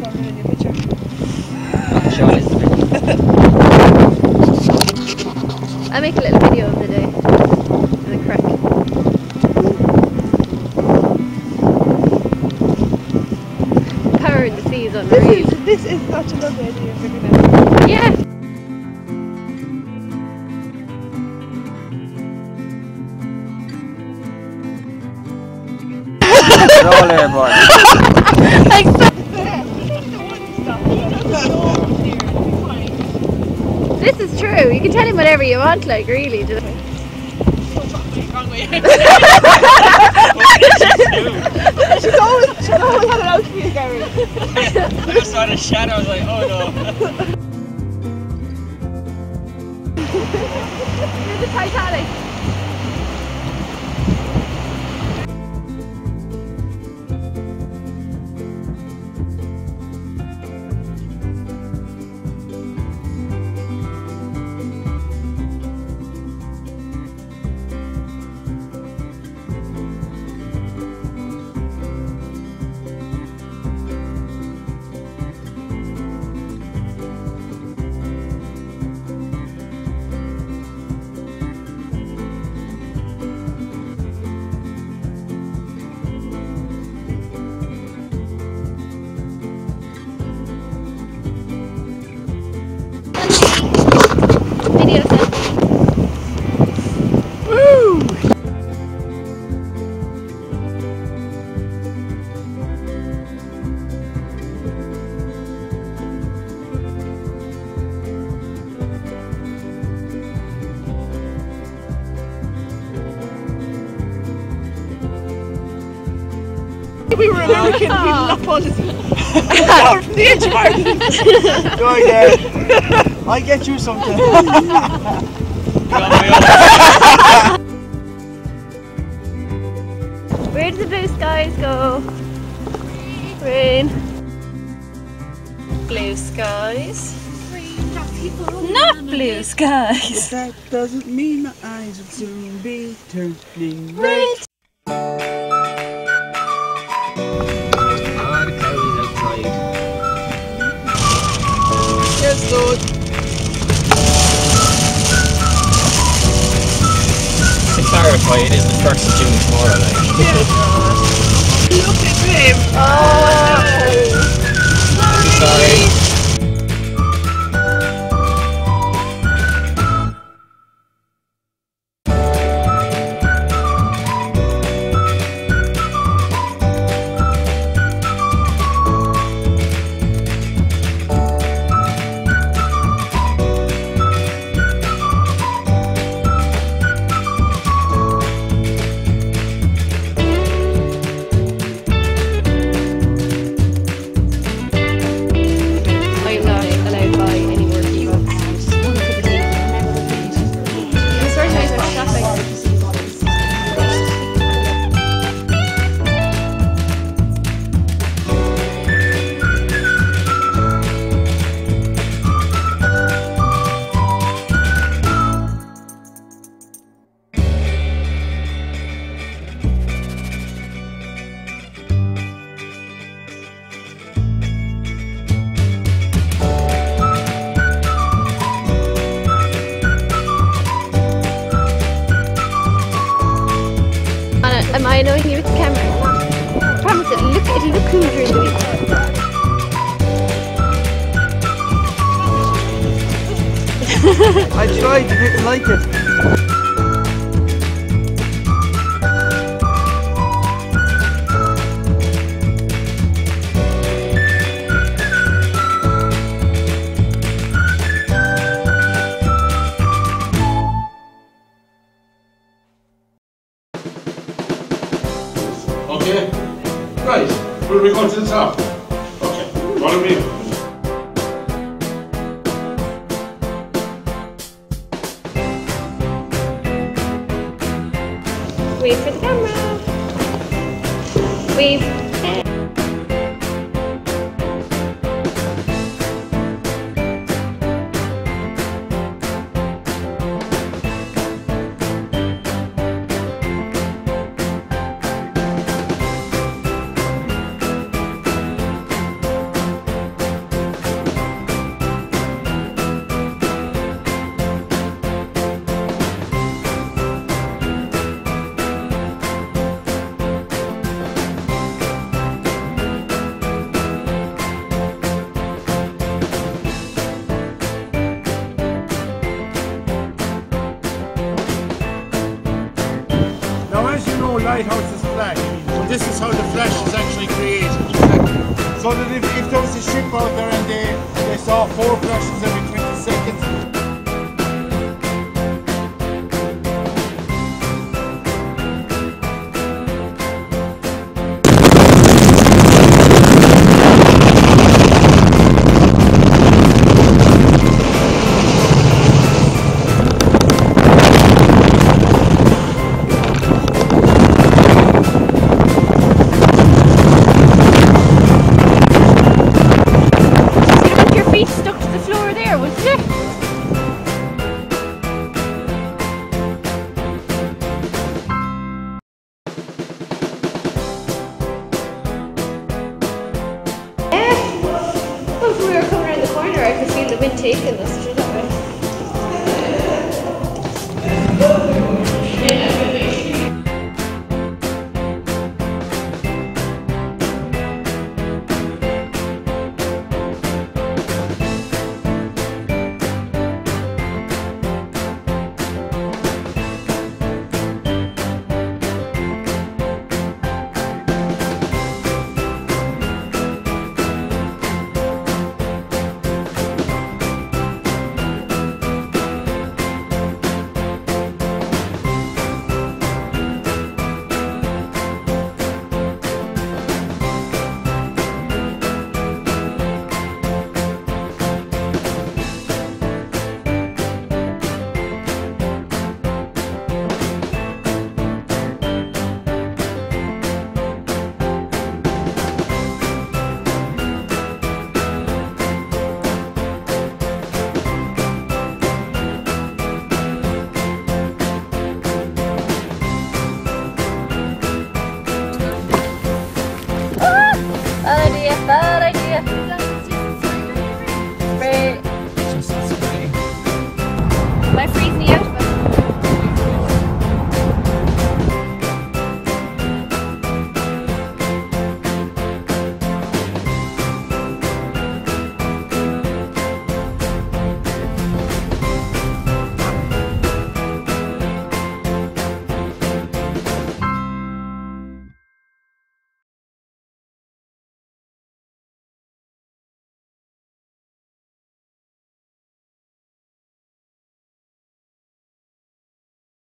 in your picture. Sean is the I make a little video of the day. The crack. Power in the sea is unreal. This is such a lovely idea for dinner. Yeah. roll airborne. This is true. You can tell him whatever you want, like really. Wrong way. She's always had it out for you, Gary. I just saw the shadow, I was like, oh no. You're the Titanic. Video set. Woo! We were American, we'd lap on this down from the edge of Ireland. Go again. I get you something. Where did the blue skies go? Rain. Blue skies. Not blue skies. That doesn't mean my eyes will soon be turning red. Rain. Oh, the cows outside. Yes, Lord. To clarify, it is the 1st of June tomorrow night. Look at him. Oh! Sorry. I'm not allowed to buy any more T-Bucks. It's very nice for shopping. Anna, am I annoying you with the camera? I promise it'll look cool during the week. I tried, you didn't like it. Okay? Right. Will we go to the top? Okay. Follow me. Wave for the camera. Wave. lighthouse is flat. So this is how the flash is actually created. So that if there was a ship out there and they saw 4 flashes every 20 seconds. Stuck to the floor there, wasn't it? Yeah. Well, if we were coming around the corner, I could feel the wind taking us through that way. Bad idea, bad idea.